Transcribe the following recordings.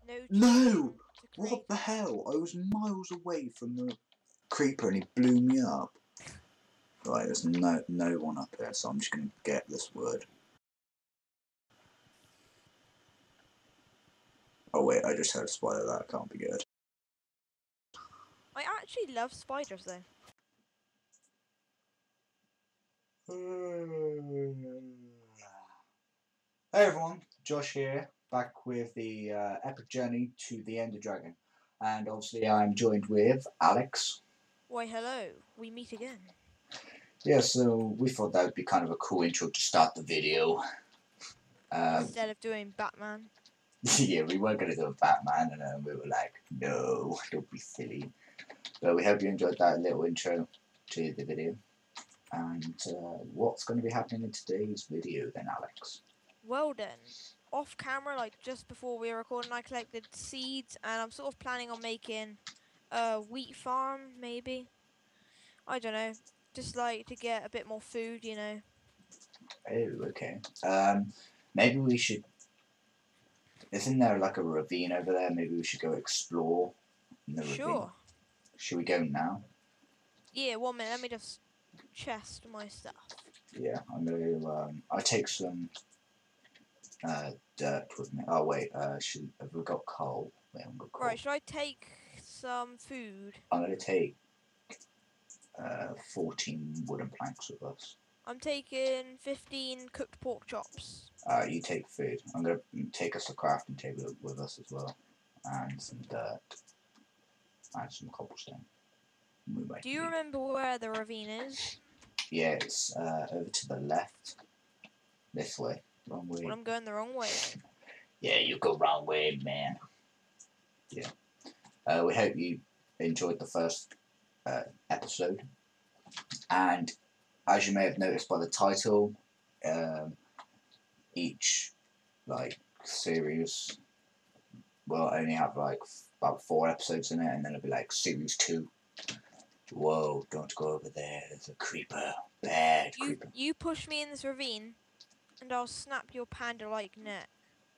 No. No! What the hell? I was miles away from the creeper and he blew me up. Right, there's no one up here, so I'm just going to get this wood. Oh wait, I just heard a spider. That can't be good. I actually love spiders though. Hey everyone, Josh here, back with the epic journey to the EnderDragon. And obviously I'm joined with Alex. Why hello, we meet again. Yeah, so we thought that would be kind of a cool intro to start the video. Instead of doing Batman. Yeah, we were going to do a Batman and then we were like, no, don't be silly. But we hope you enjoyed that little intro to the video. And what's going to be happening in today's video then, Alex? Well then, off camera, like just before we were recording, I collected seeds and I'm sort of planning on making a wheat farm, maybe. I don't know, just like to get a bit more food, you know. Oh, okay. Maybe we should... Isn't there like a ravine over there? Maybe we should go explore in the ravine. Sure. Should we go now? Yeah, 1 minute, let me just chest my stuff. Yeah, I'm going to... I take some dirt with me. Oh, wait, have we got coal? We haven't got coal. Right, should I take some food? I'm going to take 14 wooden planks with us. I'm taking 15 cooked pork chops. You take food. I'm going to take us a crafting table with us as well. And some dirt. And some cobblestone. Do you remember where the ravine is? Yeah, it's over to the left. This way. Wrong way. Well, I'm going the wrong way. Yeah, you go wrong way, man. Yeah. We hope you enjoyed the first episode. And as you may have noticed by the title, each series will only have about 4 episodes in it, and then it'll be like series 2. Whoa, don't go over there, there's a creeper. Bad creeper. You push me in this ravine and I'll snap your panda-like neck.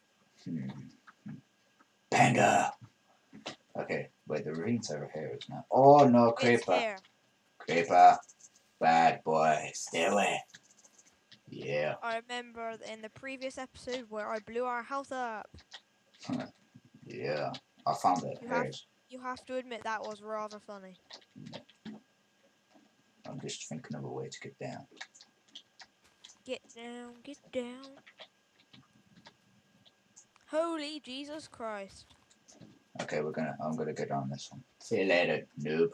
Panda! Okay, wait, the ravine's over here, isn't it? Oh no, creeper. Creeper. Bad boy. Stay away. Yeah. I remember in the previous episode where I blew our house up. Yeah. I found it. You have to admit that was rather funny. I'm just thinking of a way to get down. Get down, get down. Holy Jesus Christ. Okay, I'm gonna go down this one. See you later, noob.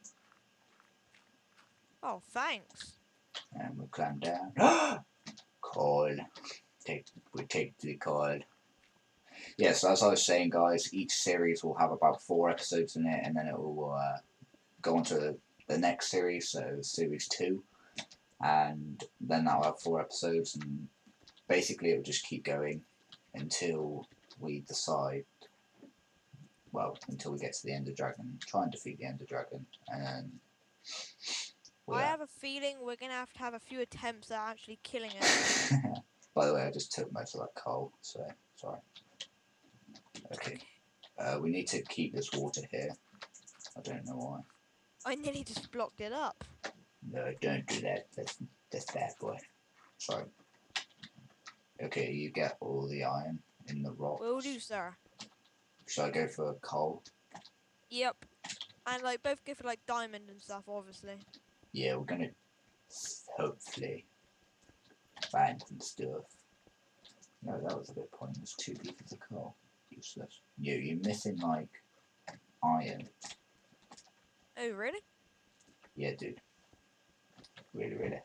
Oh, thanks. And we'll climb down. Coal. We take the coal. Yes, as I was saying, guys, each series will have about 4 episodes in it, and then it will go on to the next series, so series 2, and then that'll have 4 episodes, and basically it will just keep going until we decide, well, until we get to the EnderDragon, try and defeat the EnderDragon, and I have a feeling we're going to have a few attempts at actually killing it. By the way, I just took most of that coal, so sorry. Okay, we need to keep this water here. I don't know why. I nearly just blocked it up. No, don't do that. That's bad, boy. Sorry. Okay, you get all the iron in the rock. Will do, sir. Should I go for coal? Yep. And both go for diamond and stuff, obviously. Yeah, we're gonna hopefully find some stuff. No, that was a bit pointless. 2 pieces of coal. Useless. You're missing iron. Oh, really? Yeah, dude. Really, really.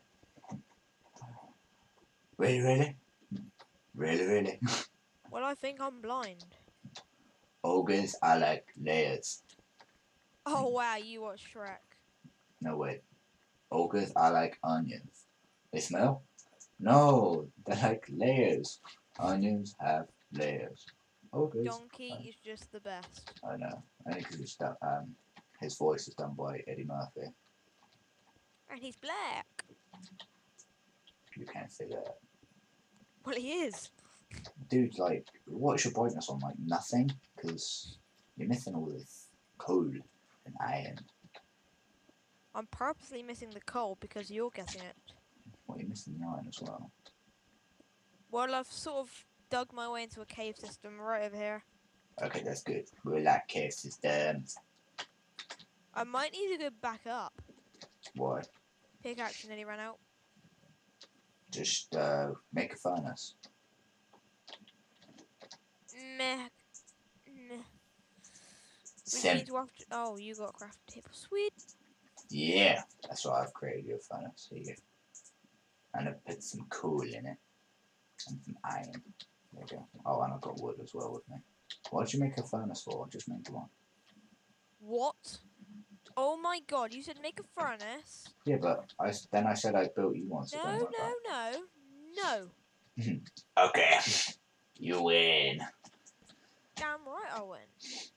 Really, really? Really, really? Well, I think I'm blind. Ogres are like layers. Oh, wow, you watch Shrek. No, wait. Ogres are like onions. They smell? No, they're like layers. Onions have layers. Ogres. Donkey is just the best. I know. Only because his voice is done by Eddie Murphy. And he's black. You can't say that. Well, he is. Dude, like, what's your brightness on? Like, nothing? Because you're missing all this coal and iron. I'm purposely missing the coal because you're getting it. Well, you're missing the iron as well. Well, I've sort of dug my way into a cave system right over here. Okay, that's good. We like cave systems. I might need to go back up. Why? Pickaxe nearly ran out. Just make a furnace. Meh. Meh. We Sim. need to have to. Oh, you got a craft table. Sweet. Yeah, that's why I've created your furnace. Here you go. And I put some coal in it. And some iron. There you go. Oh, and I've got wood as well with me. Why'd you make a furnace for? Just make one. What? Oh my god, you said make a furnace? Yeah, but then I said I built you one, so No, don't worry no, no. No. about it. Okay. You win. Damn right I win.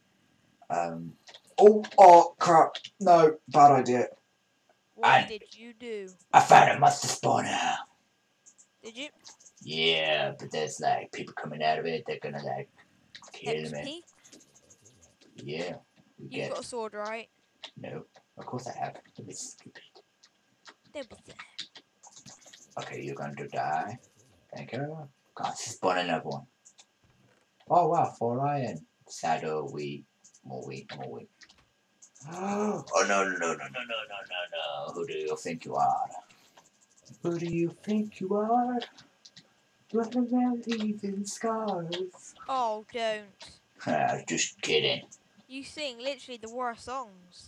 Oh, crap. No, bad idea. What did you do? I found a monster spawner. Did you? Yeah, but there's like people coming out of it. They're gonna like kill me. XP? Yeah. You've got a sword, right? No, of course I have. Don't be stupid. Don't be sad. Okay, you're going to die. Thank you. God, spawn another one. Oh wow, 4 iron. Saddle, wheat, more wheat, more wheat. Oh no. Who do you think you are? Who do you think you are? What a man leaving scars. Oh, don't. Just kidding. You sing literally the worst songs.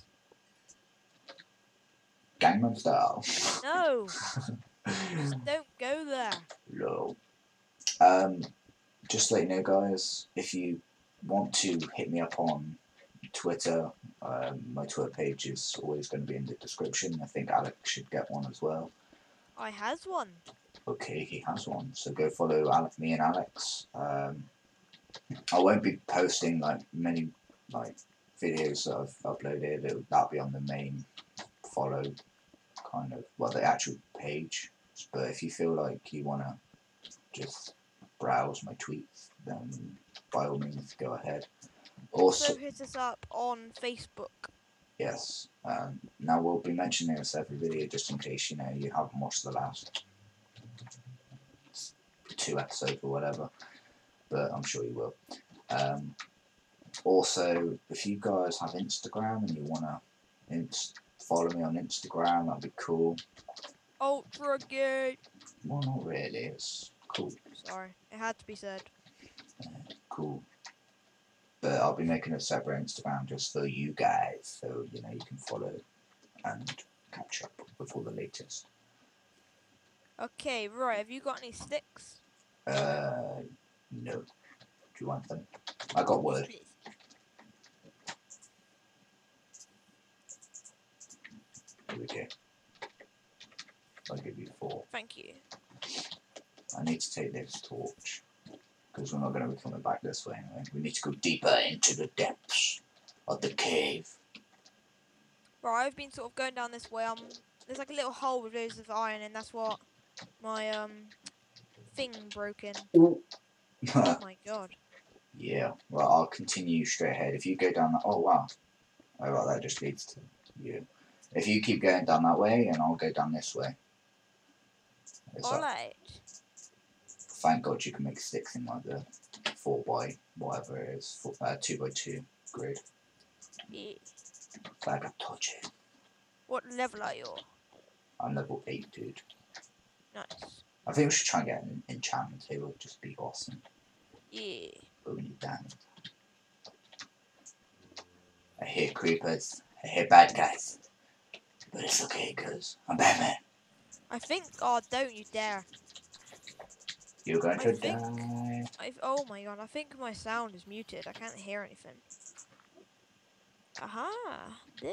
Gangnam Style. No. Just don't go there. No. Just to let you know, guys, if you want to hit me up on Twitter, my Twitter page is always going to be in the description. I think Alex should get one as well. I has one. Okay, he has one, so go follow me and Alex. I won't be posting like many like videos that I've uploaded. That'll be on the main follow kind of, well, the actual page. But if you feel like you want to just browse my tweets, then by all means go ahead. Also hit us up on Facebook. Yes. Now we'll be mentioning this every video just in case you haven't watched the last 2 episodes or whatever, but I'm sure you will. Also, if you guys have Instagram and you wanna follow me on Instagram, that'd be cool. Ultra gay. Well, not really. It's cool. Sorry, it had to be said. Cool. But I'll be making a separate Instagram just for you guys, so you can follow and catch up with all the latest. Okay, right. Have you got any sticks? No. Do you want them? I got wood. Please. Here we go. I'll give you 4. Thank you. I need to take this torch, because we're not going to be coming back this way anyway. We need to go deeper into the depths of the cave. Right, I've been sort of going down this way. There's like a little hole with loads of iron, and that's what my thing broke in. Oh My god. Yeah, well, I'll continue straight ahead. If you go down that... Oh, wow. Oh, well, that just leads to you. If you keep going down that way, and I'll go down this way. Alright. Thank God you can make sticks in like the 4 by whatever it is, 2 by 2 grid. Yeah. Like I told you. What level are you? I'm level 8, dude. Nice. I think we should try and get an enchantment table. It'd just be awesome. Yeah. But we need diamonds. I hear creepers. I hear bad guys. But it's okay, because I'm Batman. I think... Oh, don't you dare. You're going to die. Oh my god, I think my sound is muted. I can't hear anything. Aha. There.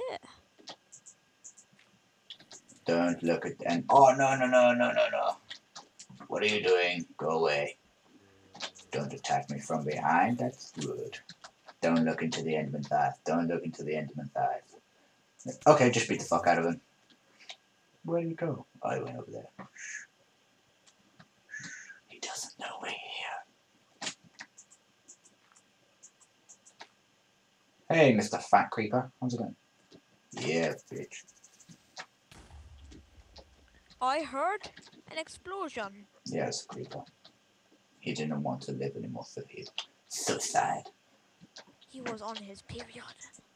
Don't look at them. Oh, no. What are you doing? Go away. Don't attack me from behind. That's good. Don't look into the Enderman's eyes. Don't look into the Enderman's eyes. Okay, just beat the fuck out of him. Where'd you go? Oh, he went over there. He doesn't know we're here. Hey, Mr. Fat Creeper. How's it going? Yeah, bitch. I heard an explosion. Yeah, it's a creeper. He didn't want to live anymore, so he's so sad. He was on his period.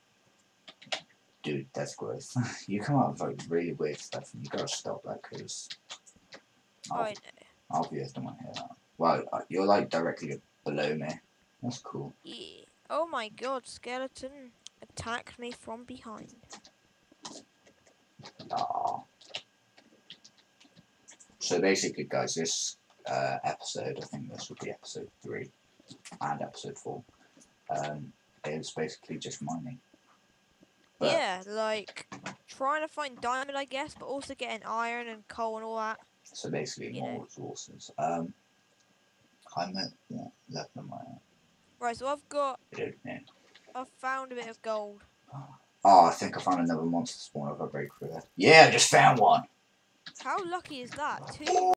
Dude, that's gross. You come up with like really weird stuff and you gotta stop that because I know. our viewers don't want to hear that. Well, you're like directly below me. That's cool. Yeah. Oh my god, skeleton attacked me from behind. Aww. So basically, guys, this episode, I think this would be episode 3 and episode 4, is basically just mining. But, yeah, like trying to find diamond, I guess, but also getting iron and coal and all that. so basically, You more know. resources. I'm at what level am I at? Right, so I've found a bit of gold. Oh, I think I found another monster spawn. I've got to break through there. Yeah, I just found one. How lucky is that? Two